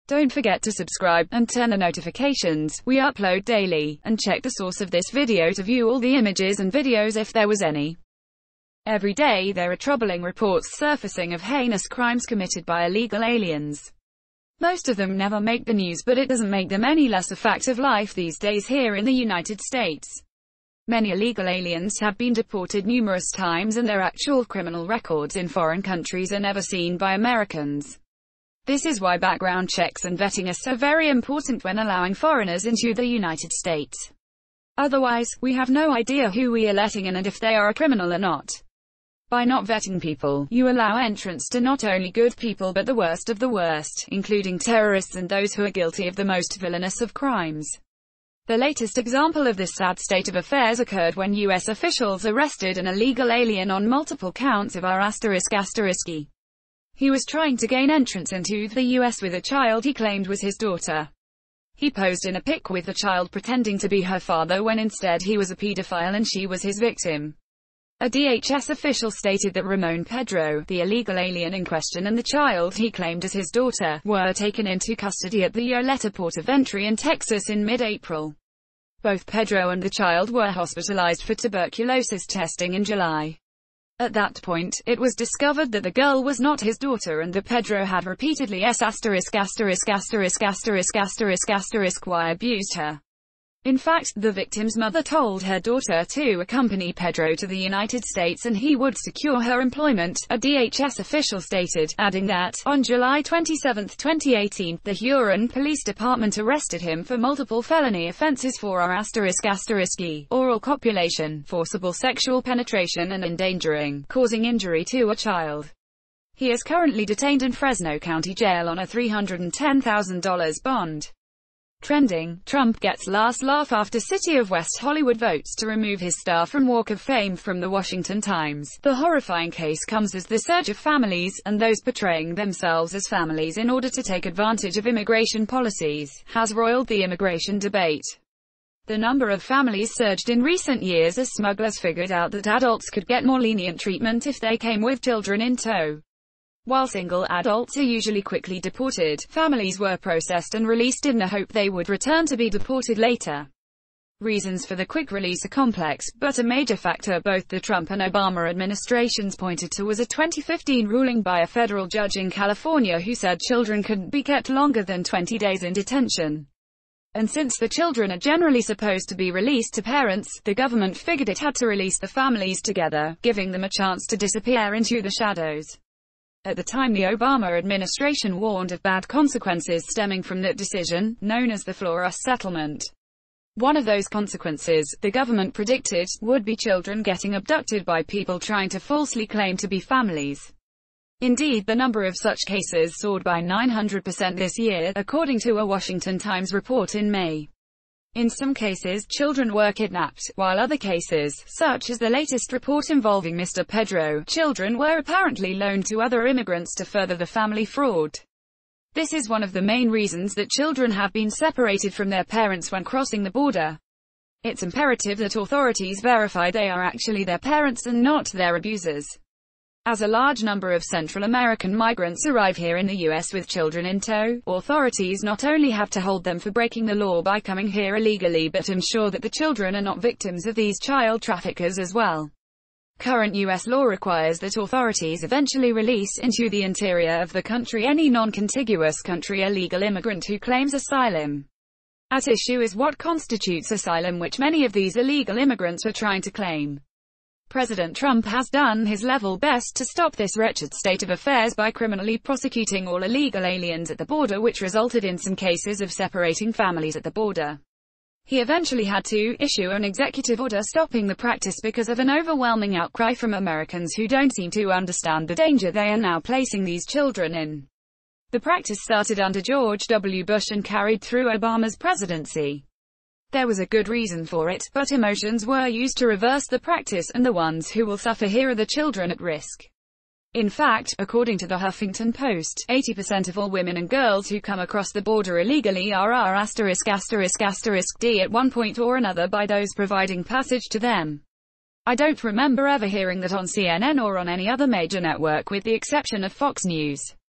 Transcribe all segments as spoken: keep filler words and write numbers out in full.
Don't forget to subscribe, and turn on notifications. We upload daily, and check the source of this video to view all the images and videos if there was any. Every day there are troubling reports surfacing of heinous crimes committed by illegal aliens. Most of them never make the news, but it doesn't make them any less a fact of life these days here in the United States. Many illegal aliens have been deported numerous times, and their actual criminal records in foreign countries are never seen by Americans. This is why background checks and vetting are so very important when allowing foreigners into the United States. Otherwise, we have no idea who we are letting in and if they are a criminal or not. By not vetting people, you allow entrance to not only good people but the worst of the worst, including terrorists and those who are guilty of the most villainous of crimes. The latest example of this sad state of affairs occurred when U S officials arrested an illegal alien on multiple counts of R asterisk asterisk. He was trying to gain entrance into the U S with a child he claimed was his daughter. He posed in a pic with the child pretending to be her father when instead he was a pedophile and she was his victim. A D H S official stated that Ramon Pedro, the illegal alien in question, and the child he claimed as his daughter, were taken into custody at the Yoletta port of entry in Texas in mid-April. Both Pedro and the child were hospitalized for tuberculosis testing in July. At that point, it was discovered that the girl was not his daughter and that Pedro had repeatedly s asterisk asterisk asterisk asterisk asterisk asterisk y abused her. In fact, the victim's mother told her daughter to accompany Pedro to the United States and he would secure her employment, a D H S official stated, adding that, on July twenty-seventh twenty eighteen, the Huron Police Department arrested him for multiple felony offenses for R asterisk asterisk e, oral copulation, forcible sexual penetration and endangering, causing injury to a child. He is currently detained in Fresno County Jail on a three hundred ten thousand dollars bond. Trending: Trump gets last laugh after City of West Hollywood votes to remove his star from Walk of Fame from the Washington Times. The horrifying case comes as the surge of families, and those portraying themselves as families in order to take advantage of immigration policies, has roiled the immigration debate. The number of families surged in recent years as smugglers figured out that adults could get more lenient treatment if they came with children in tow. While single adults are usually quickly deported, families were processed and released in the hope they would return to be deported later. Reasons for the quick release are complex, but a major factor both the Trump and Obama administrations pointed to was a twenty fifteen ruling by a federal judge in California who said children couldn't be kept longer than twenty days in detention. And since the children are generally supposed to be released to parents, the government figured it had to release the families together, giving them a chance to disappear into the shadows. At the time, the Obama administration warned of bad consequences stemming from that decision, known as the Flores settlement. One of those consequences, the government predicted, would be children getting abducted by people trying to falsely claim to be families. Indeed, the number of such cases soared by nine hundred percent this year, according to a Washington Times report in May. In some cases, children were kidnapped, while other cases, such as the latest report involving Mister Pedro, children were apparently loaned to other immigrants to further the family fraud. This is one of the main reasons that children have been separated from their parents when crossing the border. It's imperative that authorities verify they are actually their parents and not their abusers. As a large number of Central American migrants arrive here in the U S with children in tow, authorities not only have to hold them for breaking the law by coming here illegally but ensure that the children are not victims of these child traffickers as well. Current U S law requires that authorities eventually release into the interior of the country any non-contiguous country illegal immigrant who claims asylum. At issue is what constitutes asylum, which many of these illegal immigrants are trying to claim. President Trump has done his level best to stop this wretched state of affairs by criminally prosecuting all illegal aliens at the border, which resulted in some cases of separating families at the border. He eventually had to issue an executive order stopping the practice because of an overwhelming outcry from Americans who don't seem to understand the danger they are now placing these children in. The practice started under George W. Bush and carried through Obama's presidency. There was a good reason for it, but emotions were used to reverse the practice, and the ones who will suffer here are the children at risk. In fact, according to the Huffington Post, eighty percent of all women and girls who come across the border illegally are R asterisk asterisk asterisk D at one point or another by those providing passage to them. I don't remember ever hearing that on C N N or on any other major network with the exception of Fox News.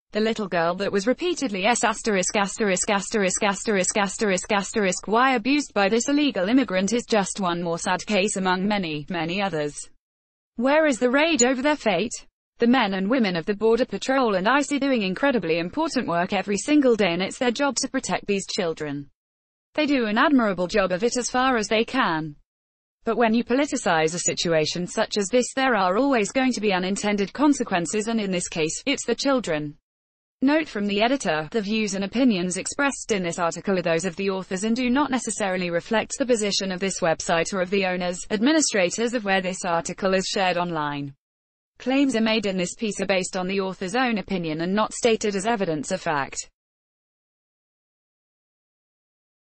The little girl that was repeatedly s asterisk asterisk asterisk asterisk asterisk asterisk why abused by this illegal immigrant is just one more sad case among many, many others. Where is the rage over their fate? The men and women of the Border Patrol and ICE are doing incredibly important work every single day, and it's their job to protect these children. They do an admirable job of it as far as they can. But when you politicize a situation such as this, there are always going to be unintended consequences, and in this case, it's the children. Note from the editor, the views and opinions expressed in this article are those of the authors and do not necessarily reflect the position of this website or of the owners, administrators of where this article is shared online. Claims are made in this piece are based on the author's own opinion and not stated as evidence of fact.